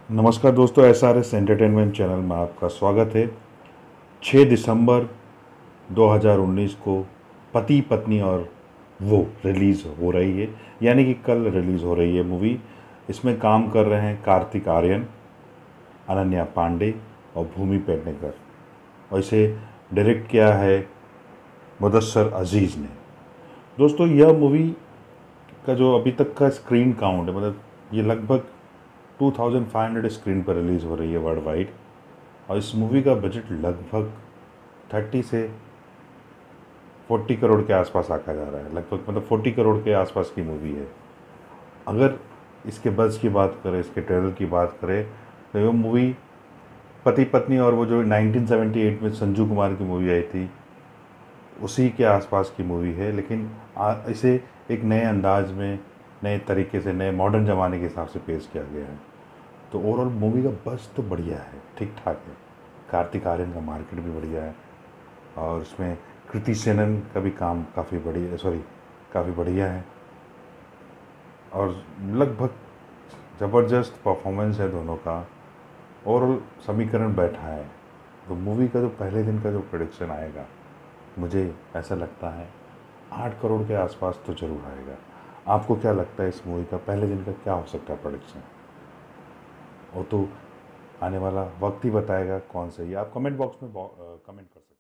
नमस्कार दोस्तों, SRS entertainment channel में आपका स्वागत है। 6 दिसंबर 2019 को पति पत्नी और वो रिलीज़ हो रही है, यानी कि कल रिलीज़ हो रही है मूवी। इसमें काम कर रहे हैं कार्तिक आर्यन, अनन्या पांडे और भूमि पेडनेकर, और इसे डायरेक्ट किया है मुदस्सर अजीज़ ने। दोस्तों, यह मूवी का जो अभी तक का स्क्रीन काउंट है, मतलब ये लगभग 2500 स्क्रीन पर रिलीज़ हो रही है वर्ल्ड वाइड। और इस मूवी का बजट लगभग 30 से 40 करोड़ के आसपास आका जा रहा है। लगभग मतलब 40 करोड़ के आसपास की मूवी है। अगर इसके बज़ की बात करें, इसके ट्रेलर की बात करें, तो ये मूवी पति पत्नी और वो जो 1978 में संजू कुमार की मूवी आई थी, उसी के आसपास की मूवी है। लेकिन इसे एक नए अंदाज में, नए तरीके से, नए मॉडर्न ज़माने के हिसाब से पेश किया गया है। तो ओवरऑल मूवी का बज़ तो बढ़िया है, ठीक ठाक है। कार्तिक आर्यन का मार्केट भी बढ़िया है, और उसमें कृति सेनन का भी काम काफ़ी काफ़ी बढ़िया है, और लगभग ज़बरदस्त परफॉर्मेंस है दोनों का। ओवरऑल समीकरण बैठा है। तो मूवी का जो पहले दिन का जो प्रोडिक्शन आएगा, मुझे ऐसा लगता है 8 करोड़ के आसपास तो ज़रूर आएगा। आपको क्या लगता है इस मूवी का पहले दिन का क्या हो सकता है प्रोडिक्शन? वो तो आने वाला वक्त ही बताएगा कौन सही है। आप कमेंट बॉक्स में कमेंट कर सकते हैं।